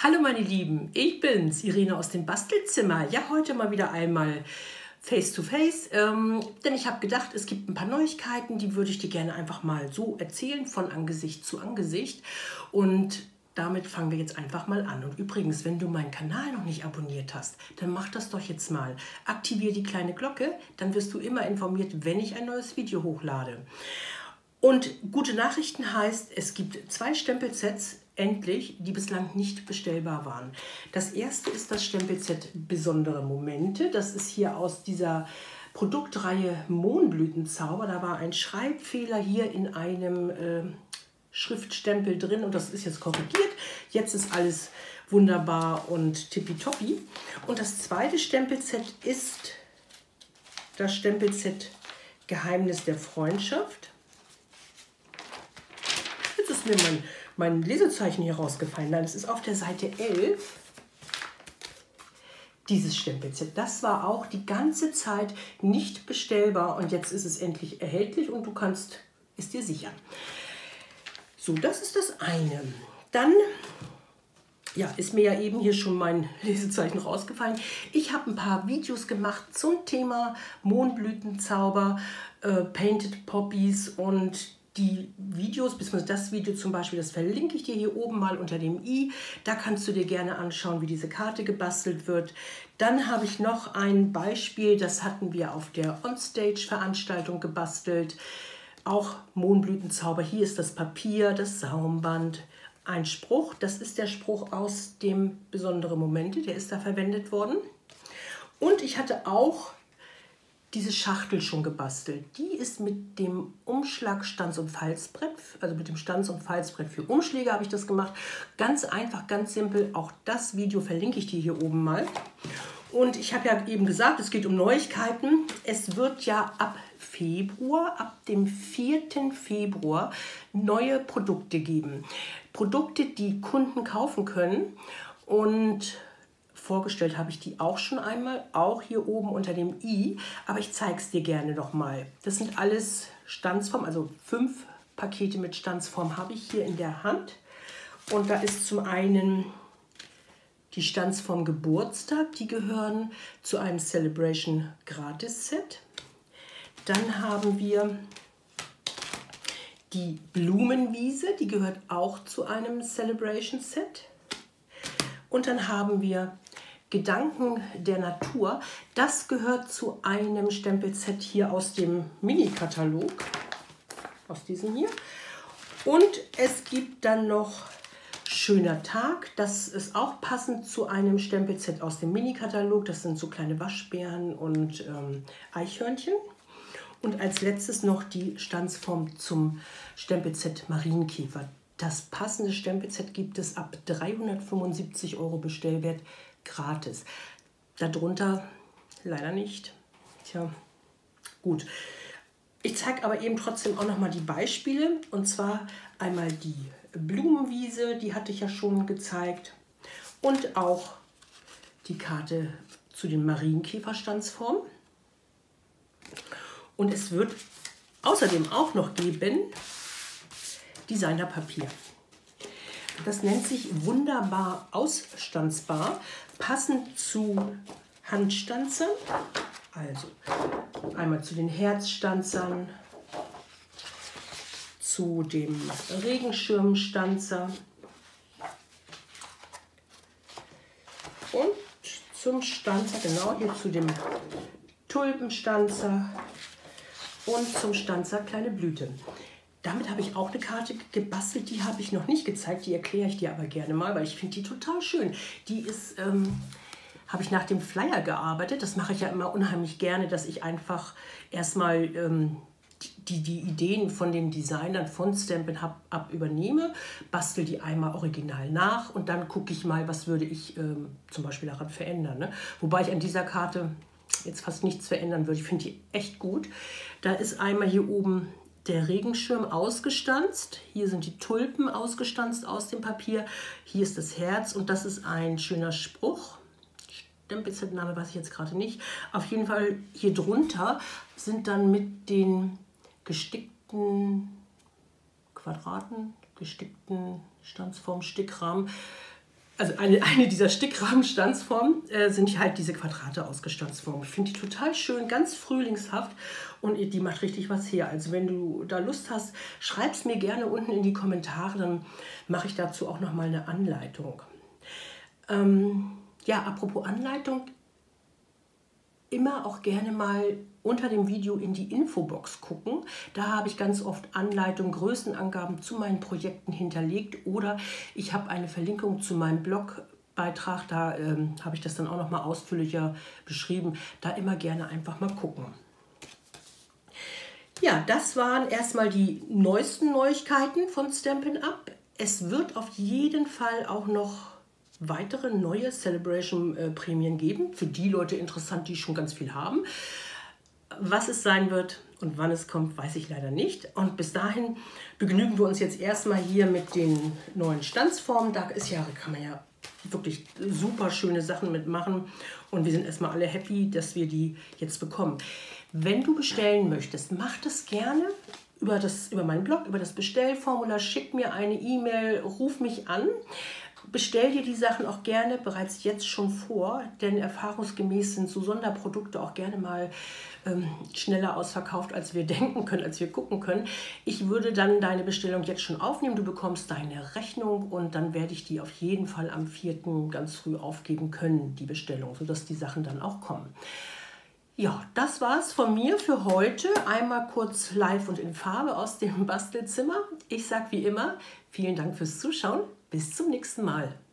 Hallo meine Lieben, ich bin's, Irene aus dem Bastelzimmer. Ja, heute mal wieder einmal face to face, denn ich habe gedacht, es gibt ein paar Neuigkeiten, die würde ich dir gerne einfach mal so erzählen, von Angesicht zu Angesicht. Und damit fangen wir jetzt einfach mal an. Und übrigens, wenn du meinen Kanal noch nicht abonniert hast, dann mach das doch jetzt mal. Aktiviere die kleine Glocke, dann wirst du immer informiert, wenn ich ein neues Video hochlade. Und gute Nachrichten heißt, es gibt 2 Stempelsets, endlich, die bislang nicht bestellbar waren. Das erste ist das Stempelset Besondere Momente. Das ist hier aus dieser Produktreihe Mohnblütenzauber. Da war ein Schreibfehler hier in einem Schriftstempel drin und das ist jetzt korrigiert. Jetzt ist alles wunderbar und tippitoppi. Und das zweite Stempelset ist das Stempelset Geheimnis der Freundschaft. Jetzt ist mir mein Lesezeichen hier rausgefallen. Nein, es ist auf der Seite 11. Dieses Stempelset, das war auch die ganze Zeit nicht bestellbar und jetzt ist es endlich erhältlich und du kannst es dir sichern. So, das ist das eine. Dann ja, ist mir ja eben hier schon mein Lesezeichen rausgefallen. Ich habe ein paar Videos gemacht zum Thema Mohnblütenzauber, Painted Poppies und die Videos, beziehungsweise das Video zum Beispiel, das verlinke ich dir hier oben mal unter dem i. Da kannst du dir gerne anschauen, wie diese Karte gebastelt wird. Dann habe ich noch ein Beispiel, das hatten wir auf der Onstage-Veranstaltung gebastelt. Auch Mohnblütenzauber. Hier ist das Papier, das Saumband, ein Spruch. Das ist der Spruch aus dem Besondere Momente, der ist da verwendet worden. Und ich hatte auch diese Schachtel schon gebastelt. Die ist mit dem Umschlag Stanz- und Falzbrett, also mit dem Stanz- und Falzbrett für Umschläge habe ich das gemacht. Ganz einfach, ganz simpel. Auch das Video verlinke ich dir hier oben mal. Und ich habe ja eben gesagt, es geht um Neuigkeiten. Es wird ja ab Februar, ab dem 4. Februar neue Produkte geben. Produkte, die Kunden kaufen können und vorgestellt habe ich die auch schon einmal, auch hier oben unter dem i, aber ich zeige es dir gerne noch mal. Das sind alles Stanzformen, also 5 Pakete mit Stanzform habe ich hier in der Hand. Und da ist zum einen die Stanzform Geburtstag, die gehören zu einem Celebration Gratis Set. Dann haben wir die Blumenwiese, die gehört auch zu einem Celebration Set. Und dann haben wir Gedanken der Natur. Das gehört zu einem Stempelset hier aus dem Mini-Katalog, aus diesem hier. Und es gibt dann noch Schöner Tag. Das ist auch passend zu einem Stempelset aus dem Mini-Katalog. Das sind so kleine Waschbären und Eichhörnchen. Und als letztes noch die Stanzform zum Stempelset Marienkäfer. Das passende Stempelset gibt es ab 375 € Bestellwert gratis. Darunter leider nicht. Tja, gut. Ich zeige aber eben trotzdem auch noch mal die Beispiele. Und zwar einmal die Blumenwiese, die hatte ich ja schon gezeigt. Und auch die Karte zu den Marienkäferstanzformen. Und es wird außerdem auch noch geben Designerpapier. Das nennt sich wunderbar ausstanzbar, passend zu Handstanzern. Also einmal zu den Herzstanzern, zu dem Regenschirmstanzer und zum Stanzer, genau hier zu dem Tulpenstanzer und zum Stanzer Kleine Blüte. Damit habe ich auch eine Karte gebastelt, die habe ich noch nicht gezeigt, die erkläre ich dir aber gerne mal, weil ich finde die total schön. Die ist, habe ich nach dem Flyer gearbeitet, das mache ich ja immer unheimlich gerne, dass ich einfach erstmal die Ideen von den Designern von Stampin' Up übernehme, bastel die einmal original nach und dann gucke ich mal, was würde ich zum Beispiel daran verändern. Ne? Wobei ich an dieser Karte jetzt fast nichts verändern würde, ich finde die echt gut. Da ist einmal hier oben der Regenschirm ausgestanzt. Hier sind die Tulpen ausgestanzt aus dem Papier. Hier ist das Herz und das ist ein schöner Spruch. Stempelsetname weiß ich jetzt gerade nicht. Auf jeden Fall hier drunter sind dann mit den gestickten Quadraten, gestickten Stanzformen, Stickrahmen also eine dieser Stickrahmenstanzformen sind halt diese Quadrate ausgestanzformen. Ich finde die total schön, ganz frühlingshaft und die macht richtig was her. Also wenn du da Lust hast, schreib es mir gerne unten in die Kommentare, dann mache ich dazu auch nochmal eine Anleitung. Ja, apropos Anleitung, immer auch gerne mal unter dem Video in die Infobox gucken. Da habe ich ganz oft Anleitungen, Größenangaben zu meinen Projekten hinterlegt oder ich habe eine Verlinkung zu meinem Blogbeitrag, da habe ich das dann auch noch mal ausführlicher beschrieben. Da immer gerne einfach mal gucken. Ja, das waren erstmal die neuesten Neuigkeiten von Stampin' Up. Es wird auf jeden Fall auch noch weitere neue Celebration-Prämien geben. Für die Leute interessant, die schon ganz viel haben. Was es sein wird und wann es kommt, weiß ich leider nicht. Und bis dahin begnügen wir uns jetzt erstmal hier mit den neuen Stanzformen. Da kann man ja wirklich super schöne Sachen mitmachen. Und wir sind erstmal alle happy, dass wir die jetzt bekommen. Wenn du bestellen möchtest, mach das gerne über meinen Blog, über das Bestellformular. Schick mir eine E-Mail, ruf mich an. Bestell dir die Sachen auch gerne bereits jetzt schon vor, denn erfahrungsgemäß sind so Sonderprodukte auch gerne mal schneller ausverkauft, als wir denken können, als wir gucken können. Ich würde dann deine Bestellung jetzt schon aufnehmen. Du bekommst deine Rechnung und dann werde ich die auf jeden Fall am 4. ganz früh aufgeben können, die Bestellung, sodass die Sachen dann auch kommen. Ja, das war's von mir für heute. Einmal kurz live und in Farbe aus dem Bastelzimmer. Ich sage wie immer, vielen Dank fürs Zuschauen. Bis zum nächsten Mal.